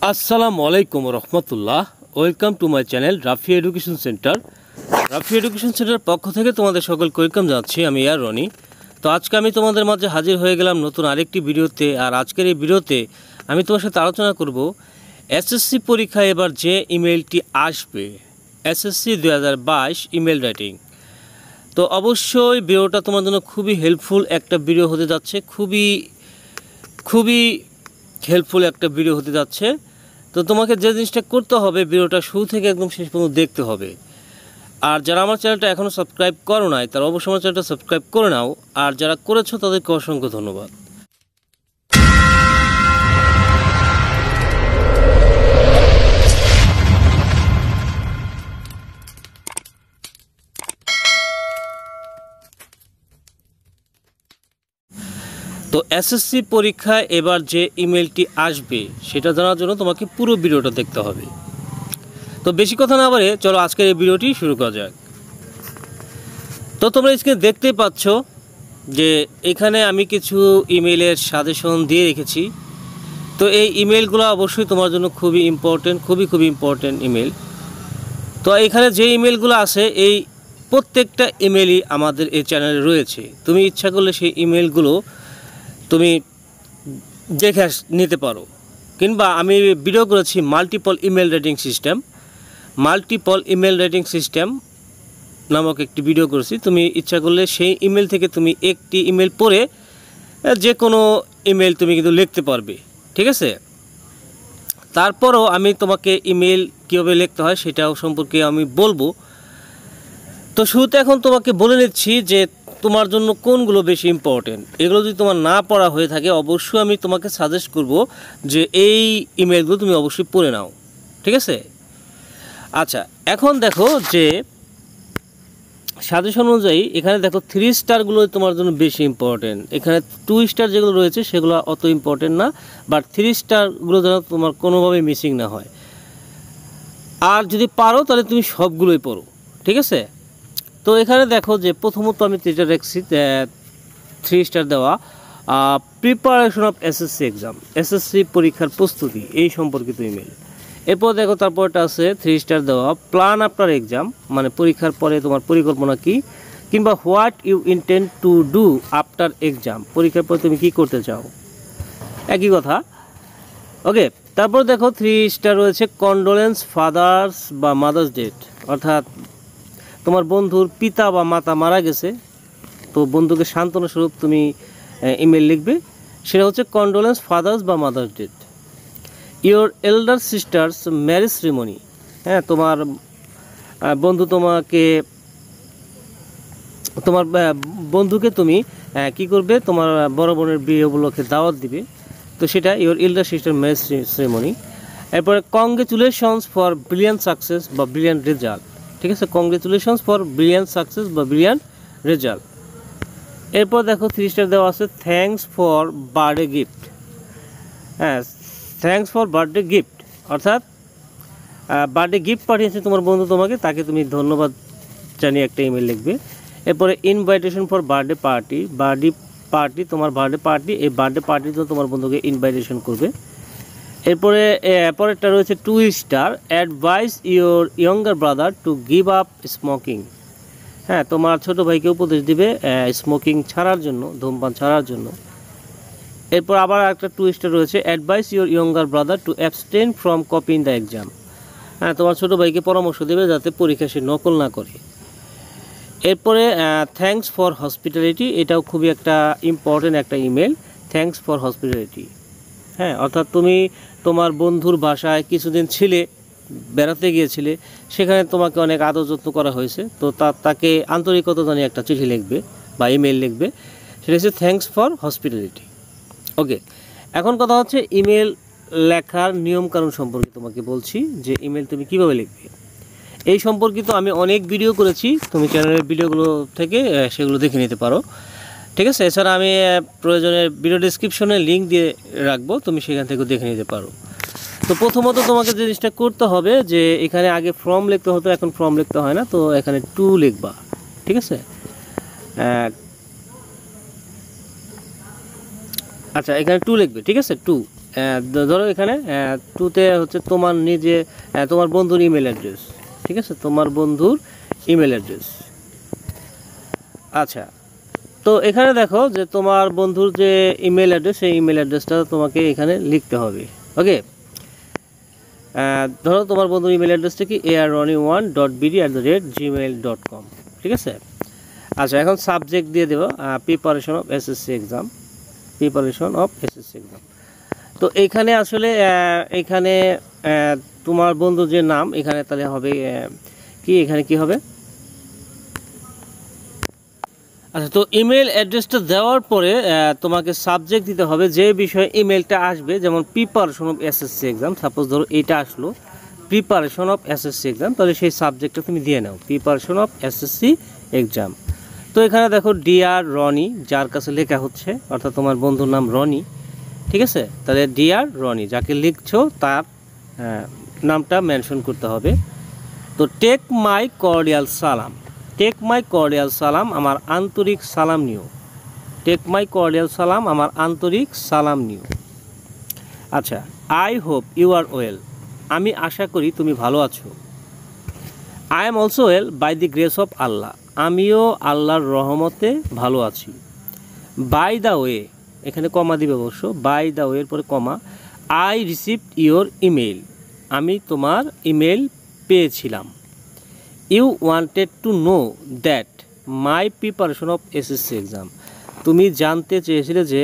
আসসালামু আলাইকুম রহমতুল্লাহ। Welcome to my channel Rafi education centre. Rafi education centre পক্ষ থেকে তোমাদের সকলকে ওয়েলকাম জানাচ্ছি। আমি আর রনি। তো আজকে আমি তোমাদের মাঝে হাজির হয়ে গেলাম নতুন আরেকটি ভিডিওতে। আর আজকের এই ভিডিওতে আমি তোমার সাথে আলোচনা করব এসএসসি পরীক্ষায় এবার যে ইমেলটি আসবে, এসএসসি 2022 ইমেল রাইটিং। তো অবশ্যই ভিডিওটা তোমার জন্য খুবই হেল্পফুল একটা ভিডিও হতে যাচ্ছে, খুবই হেল্পফুল একটা ভিডিও হতে যাচ্ছে। তো তোমাকে যে জিনিসটা করতে হবে, ভিডিওটা শুরু থেকে একদম শেষ পর্যন্ত দেখতে হবে। আর যারা আমার চ্যানেলটা এখনও সাবস্ক্রাইব করো নাই, তারা অবশ্যই আমার চ্যানেলটা সাবস্ক্রাইব করে নাও। আর যারা করেছো তাদেরকে অসংখ্য ধন্যবাদ। তো এসএসসি পরীক্ষায় এবার যে ইমেলটি আসবে সেটা জানার জন্য তোমাকে পুরো ভিডিওটা দেখতে হবে। তো বেশি কথা না বলে চলো আজকের এই ভিডিওটি শুরু করা যাক। তো তোমরা স্ক্রিনে দেখতেই পাচ্ছ যে এখানে আমি কিছু ইমেলের সাজেশন দিয়ে রেখেছি। তো এই ইমেলগুলো অবশ্যই তোমার জন্য খুবই ইম্পর্টেন্ট ইমেল। তো এখানে যে ইমেলগুলো আছে, এই প্রত্যেকটা ইমেলই আমাদের এই চ্যানেলে রয়েছে। তুমি ইচ্ছা করলে সেই ইমেলগুলো তুমি দেখে নিতে পারো, কিংবা আমি ভিডিও করেছি মাল্টিপল ইমেল রেটিং সিস্টেম নামক একটি ভিডিও করেছি। তুমি ইচ্ছা করলে সেই ইমেল থেকে তুমি একটি ইমেল পড়ে যে কোনো ইমেল তুমি কিন্তু লিখতে পারবে, ঠিক আছে। তারপরও আমি তোমাকে ইমেল কীভাবে লিখতে হয় সেটাও সম্পর্কে আমি বলবো। তো শুরুতে এখন তোমাকে বলে নিচ্ছি যে তোমার জন্য কোনগুলো বেশি ইম্পর্টেন্ট। এগুলো যদি তোমার না পড়া হয়ে থাকে, অবশ্যই আমি তোমাকে সাজেস্ট করব যে এই ইমেলগুলো তুমি অবশ্যই পড়ে নাও, ঠিক আছে। আচ্ছা, এখন দেখো যে সাজেশন অনুযায়ী এখানে দেখো 3 স্টারগুলো তোমার জন্য বেশি ইম্পর্টেন্ট। এখানে 2 স্টার যেগুলো রয়েছে সেগুলো অত ইম্পর্টেন্ট না, বাট 3 স্টারগুলো যেন তোমার কোনোভাবেই মিসিং না হয়। আর যদি পারো তাহলে তুমি সবগুলোই পড়ো, ঠিক আছে। তো এখানে দেখো যে প্রথমত আমি যেটা রাখছি 3 স্টার দেওয়া, preparation of SSC exam, SSC পরীক্ষার প্রস্তুতি এই সম্পর্কিত ইমেল। এরপর দেখো তারপরটা আছে 3 স্টার দেওয়া প্ল্যান আফটার এক্সাম, মানে পরীক্ষার পরে তোমার পরিকল্পনা কি, কিংবা what you intend to do after exam, পরীক্ষার পরে তুমি কি করতে চাও, একই কথা। ওকে, তারপর দেখো 3 স্টার রয়েছে কন্ডোলেন্স ফাদার্স বা মাদার্স ডেট, অর্থাৎ তোমার বন্ধুর পিতা বা মাতা মারা গেছে, তো বন্ধুকে সান্ত্বনা স্বরূপ তুমি ইমেল লিখবে, সেটা হচ্ছে কন্ডোলেন্স ফাদার্স বা mother's death. Your elder sister's marriage ceremony, হ্যাঁ, তোমার বন্ধু তোমার বন্ধুকে তুমি কি করবে, তোমার বড় বোনের বিয়ে উপলক্ষে দাওয়াত দিবে, তো সেটা your elder sister marriage ceremony. এরপরে কংগ্রেচুলেশনস ফর ব্রিলিয়ান্ট সাকসেস বা ব্রিলিয়ান্ট রেজাল্ট, ঠিক আছে, কংগ্রেচুলেশনস ফর ব্রিলিয়ান্ট সাকসেস বা ব্রিলিয়ান্ট রেজাল্ট। এরপর দেখো 3 স্টার দেওয়া আছে থ্যাঙ্কস ফর বার্থডে গিফট, হ্যাঁ, থ্যাঙ্কস ফর বার্থডে গিফট, অর্থাৎ বার্থডে গিফট পাঠিয়েছে তোমার বন্ধু তোমাকে, তাকে তুমি ধন্যবাদ জানিয়ে একটা ইমেল লিখবে। এরপরে ইনভাইটেশন ফর বার্থডে পার্টি, তোমার বার্থডে পার্টি, এই বার্থডে পার্টিতে তোমার বন্ধুকে ইনভাইটেশন করবে। এরপরে পরেরটা রয়েছে 2 star advise your younger brother to give up smoking, হ্যাঁ, তোমার ছোটো ভাইকে উপদেশ দিবে স্মোকিং ছাড়ার জন্য, ধূমপান ছাড়ার জন্য। এরপর আবার একটা 2 স্টার রয়েছে advise your younger brother to abstain from copying the exam, হ্যাঁ, তোমার ছোটো ভাইকে পরামর্শ দেবে যাতে পরীক্ষা সে নকল না করে। এরপরে থ্যাঙ্কস ফর হসপিটালিটি, এটাও খুবই একটা ইম্পর্টেন্ট একটা ইমেল, থ্যাঙ্কস ফর হসপিটালিটি, হ্যাঁ, অর্থাৎ তুমি তোমার বন্ধুর বাসায় কিছুদিন ছিলে, বেড়াতে গিয়েছিলে, সেখানে তোমাকে অনেক আদর যত্ন করা হয়েছে, তো তাকে আন্তরিকতা জানিয়ে একটা চিঠি লিখবে বা ইমেল লিখবে, সেটা হচ্ছে থ্যাঙ্কস ফর হসপিটালিটি। ওকে, এখন কথা হচ্ছে ইমেল লেখার নিয়মকানুন সম্পর্কে তোমাকে বলছি যে ইমেল তুমি কীভাবে লিখবে। এই সম্পর্কিত আমি অনেক ভিডিও করেছি, তুমি চ্যানেলের ভিডিওগুলো থেকে সেগুলো দেখে নিতে পারো, ঠিক আছে। এছাড়া আমি প্রয়োজনে ভিডিও ডেসক্রিপশনে লিঙ্ক দিয়ে রাখবো, তুমি সেখান থেকেও দেখে নিতে পারো। তো প্রথমত তোমাকে যে জিনিসটা করতে হবে যে এখানে আগে ফর্ম লিখতে হতো, এখন ফর্ম লিখতে হয় না, তো এখানে 2 লিখবা, ঠিক আছে। আচ্ছা, এখানে 2 লিখবে, ঠিক আছে, 2 ধরো এখানে টুতে হচ্ছে তোমার নিজে তোমার বন্ধুর ইমেল অ্যাড্রেস, ঠিক আছে, তোমার বন্ধুর ইমেল অ্যাড্রেস। আচ্ছা, তো এখানে দেখো যে তোমার বন্ধুর যে ইমেল অ্যাড্রেস, সেই ইমেল অ্যাড্রেসটা তোমাকে এখানে লিখতে হবে। ওকে, ধরো তোমার বন্ধুর ইমেল অ্যাড্রেসটা কি arroni1.bd@gmail.com, ঠিক আছে। আচ্ছা, এখন সাবজেক্ট দিয়ে দেবো preparation of SSC exam, preparation of SSC exam. তো এইখানে আসলে এখানে তোমার বন্ধুর যে নাম এখানে তাহলে হবে কি, এখানে কি হবে, আচ্ছা, তো ইমেল অ্যাড্রেসটা দেওয়ার পরে তোমাকে সাবজেক্ট দিতে হবে যে বিষয়ে ইমেলটা আসবে। যেমন preparation of SSC exam, suppose ধরো এটা আসলো প্রিপারেশন অফ এসএসসি এক্সাম, তাহলে সেই সাবজেক্টটা তুমি দিয়ে নাও প্রিপারেশন অফ এসএসসি এক্সাম। তো এখানে দেখো ডিয়ার রনি, যার কাছে লেখা হচ্ছে, অর্থাৎ তোমার বন্ধুর নাম রনি, ঠিক আছে। তাহলে ডিয়ার রনি, যাকে লিখছো তার নামটা মেনশন করতে হবে। তো টেক মাই কর্ডিয়াল সালাম, টেক মাই কর্ডিয়াল সালাম, আমার আন্তরিক সালাম নিও। টেক মাই কর্ডিয়াল সালাম, আমার আন্তরিক সালাম নিও। আচ্ছা, I hope you are well, আমি আশা করি তুমি ভালো আছো। I am also well by the grace of Allah, আমিও আল্লাহর রহমতে ভালো আছি। বাই দ্য ওয়ে, এখানে কমা দিবে অবশ্য, বাই দ্য ওয়ের পরে comma, I received your email, আমি তোমার ইমেল পেয়েছিলাম। You wanted to know that my preparation of SSC exam, তুমি জানতে চেয়েছিলে যে,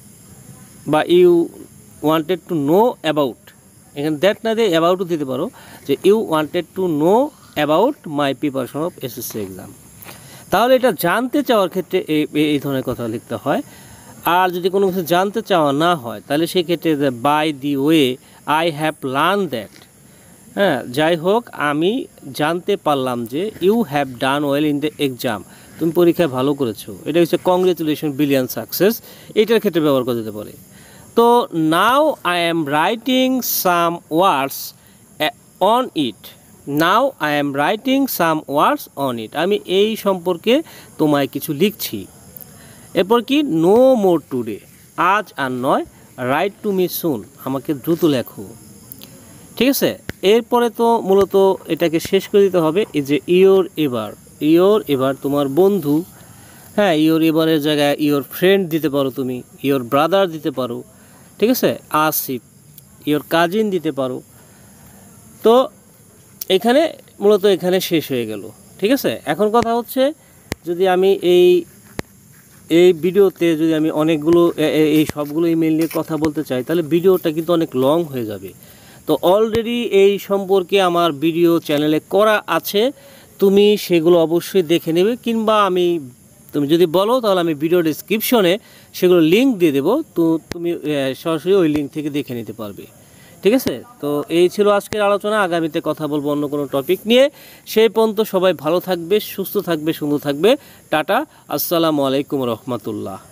বা you wanted to know about, এখানে দ্যাট না দিয়ে অ্যাবাউটও দিতে পারো, যে you wanted to know about my preparation of SSC exam. তাহলে এটা জানতে চাওয়ার ক্ষেত্রে এই ধরনের কথা লিখতে হয়। আর যদি কোনো কিছু জানতে চাওয়া না হয় তাহলে সেক্ষেত্রে by the way I have learn that, হ্যাঁ, যাই হোক আমি জানতে পারলাম যে you have done well in the exam, তুমি পরীক্ষায় ভালো করেছো। এটা হচ্ছে কংগ্রেচুলেশন বিলিয়ন সাকসেস, এইটার ক্ষেত্রে ব্যবহার করা যেতে পারে। তো now I am writing some words on it, now I am writing some words on it, আমি এই সম্পর্কে তোমায় কিছু লিখছি। এরপর কি, নো মোর টুডে, আজ আর নয়, রাইট টু মি সুন, আমাকে দ্রুত লেখো, ঠিক আছে। এরপরে তো মূলত এটাকে শেষ করে দিতে হবে, এই যে ইয়োর এভার, ইয়োর এভার তোমার বন্ধু, হ্যাঁ, ইয়োর এভারের জায়গায় ইয়োর ফ্রেন্ড দিতে পারো, তুমি ইয়োর ব্রাদার দিতে পারো, ঠিক আছে, আসিফ, ইয়োর কাজিন দিতে পারো। তো এখানে মূলত এখানে শেষ হয়ে গেল, ঠিক আছে। এখন কথা হচ্ছে, যদি আমি এই ভিডিওতে যদি আমি অনেকগুলো এই সবগুলো ইমেল নিয়ে কথা বলতে চাই তাহলে ভিডিওটা কিন্তু অনেক লং হয়ে যাবে। তো অলরেডি এই সম্পর্কে আমার ভিডিও চ্যানেলে করা আছে, তুমি সেগুলো অবশ্যই দেখে নেবে, কিংবা তুমি যদি বলো তাহলে আমি ভিডিও ডেসক্রিপশনে সেগুলো লিঙ্ক দিয়ে দেবো, তো তুমি সরাসরি ওই লিঙ্ক থেকে দেখে নিতে পারবে, ঠিক আছে। তো এই ছিল আজকের আলোচনা, আগামীতে কথা বলবো অন্য কোনো টপিক নিয়ে। সেই পর্যন্ত সবাই ভালো থাকবে, সুস্থ থাকবে, সুন্দর থাকবে। টাটা, আসসালামু আলাইকুম রহমতুল্লাহ।